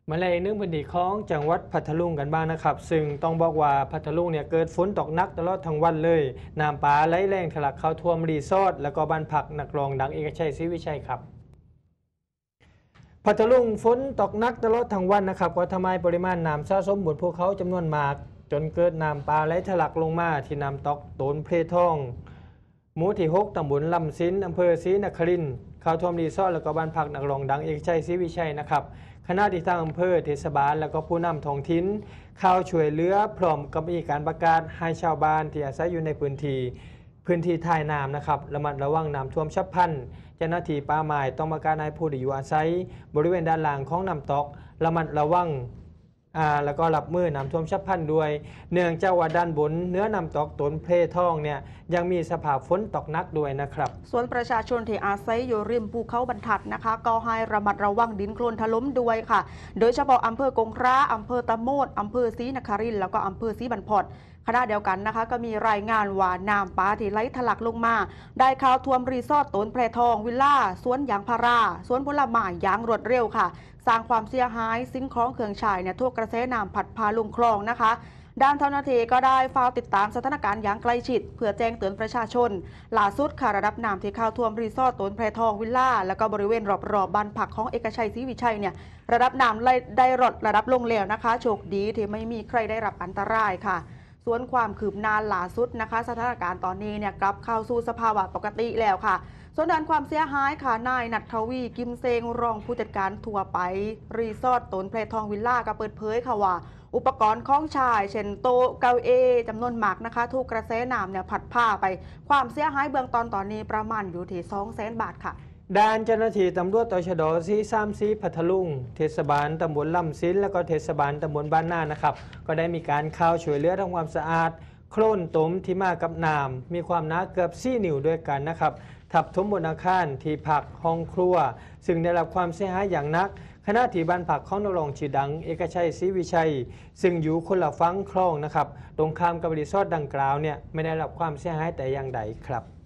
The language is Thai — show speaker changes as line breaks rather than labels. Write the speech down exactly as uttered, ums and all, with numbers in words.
มาเลยนึกพื้นที่ของจังหวัดพัทลุงกันบ้างนะครับซึ่งต้องบอกว่าพัทลุงเนี่ยเกิดฝนตกหนักตลอดทั้งวันเลยน้ำป่าไหลแรงทะลักเข้าท่วมรีสอร์ทแล้วก็บ้านพักนักร้องดังเอกชัยศรีวิชัยครับพัทลุงฝนตกหนักตลอดทั้งวันนะครับก็ทำให้ปริมาณน้ำสะสมบนภูเขาจำนวนมากจนเกิดน้ำป่าไหลทะลักลงมาที่น้ำตกโตนเพลทองหมู่ที่หกตำบลลำซินอำเภอศรีนครินทร์เข้าท่วมรีสอร์ทแล้วก็บ้านพักนักร้องดังเอกชัยศรีวิชัยนะครับขณะที่ทางอำเภอเทศบาลแล้วก็ผู้นำท้องถิ่นเข้าช่วยเหลือพร้อมกับมีการประกาศให้ชาวบ้านที่อาศัยอยู่ในพื้นที่พื้นที่ท้ายน้ำนะครับระมัดระวังน้ำท่วมฉับพลันเจ้าหน้าที่ป่าไม้ต้องประกาศให้ผู้ที่อยู่อาศัยบริเวณด้านล่างของน้ำตกระมัดระวังอ่าแล้วก็รับมือน้ำท่วมฉับพลันด้วยเนื่องจากว่าด้านบนเนื้อน้ำตกต้นเพลทองเนี่ยยังมีสภาพฝนตกหนักด้วยนะครับ
ส่วนประชาชนที่อาศัยอยู่ริมภูเขาบรรทัดนะคะก็ให้ระมัดระวังดินโคลนถล่มด้วยค่ะโดยเฉพาะอำเภอกงคราอำเภอตะโมดอำเภอศรีนครินทร์แล้วก็อำเภอศรีบรรพตขณะเดียวกันนะคะก็มีรายงานว่าน้ำป่าที่ไหลทะลักลงมาได้เข้าท่วมรีสอร์ทต้นเพลทองวิลล่าสวนยางพาราสวนผลไม้ยางรวดเร็วค่ะสร้างความเสียหายสิ่งของเครื่องใช้เนี่ยทั่วกระแสน้ำผัดพาลงคลองนะคะด้านเจ้าหน้าที่ก็ได้เฝ้าติดตามสถานการณ์อย่างใกล้ชิดเพื่อแจ้งเตือนประชาชนล่าสุดค่ะระดับน้ำที่เข้าท่วมรีสอร์ทต้นเพลทองวิลล่าแล้วก็บริเวณรอบๆ บ้านพักของเอกชัยศรีวิชัยเนี่ยระดับน้ำได้ลดระดับลงแล้วนะคะโชคดีที่ไม่มีใครได้รับอันตรายค่ะส่วนความคืบหน้าล่าสุดนะคะสถานการณ์ตอนนี้เนี่ยกลับเข้าสู่สภาวะปกติแล้วค่ะส่วนด้านความเสียหายค่ะนายนัทวีกิมเซงรองผู้จัดการทัวร์ไปรีสอร์ทต้นเพลทองวิลล่าก็เปิดเผยค่ะว่าอุปกรณ์ของชายเช่นโต๊ะเก้าอี้จำนวนมากนะคะถูกกระแสน้ำเนี่ยพัดผ้าไปความเสียหายเบื้องต้นตอนนี้ประมาณอยู่ที่สองแสนบาทค่ะ
ด้านเจ้าหน้าที่ตำรวจตชดซีสามซีพัทลุงเทศบาลตำบลลำซินและก็เทศบาลตำบลบ้านนานะครับก็ได้มีการเข้าช่วยเหลือทำความสะอาดโคลนตมที่มากับน้ำมีความหนาเกือบสี่นิ้วด้วยกันนะครับทับถมบนอาคารที่พักห้องครัวซึ่งได้รับความเสียหายอย่างนักขณะที่บ้านพักของนักร้องชื่อดังเอกชัยศรีวิชัยซึ่งอยู่คนละฝั่งคลองนะครับตรงข้ามกับรีสอร์ทดังกล่าวเนี่ยไม่ได้รับความเสียหายแต่อย่างใดครับ